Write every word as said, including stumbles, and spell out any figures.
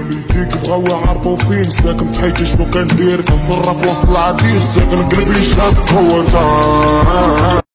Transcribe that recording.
اللي يجيك بغاو يعرفو فين ساكن بحياتي شنو كندير كنصرف وسط العديد ساكن قلبي شاف قوة